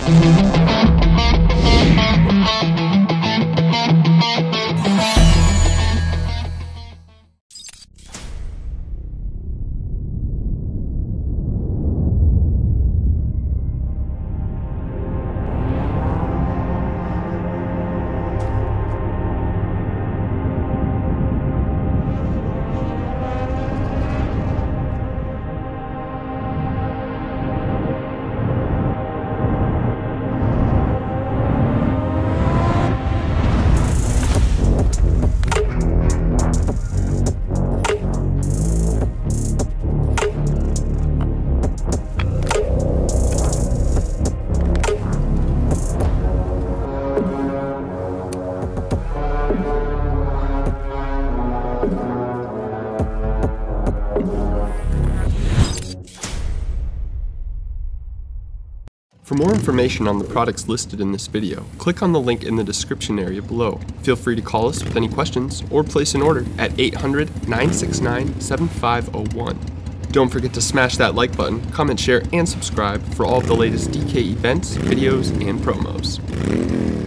For more information on the products listed in this video, click on the link in the description area below. Feel free to call us with any questions or place an order at 800-969-7501. Don't forget to smash that like button, comment, share, and subscribe for all of the latest DK events, videos, and promos.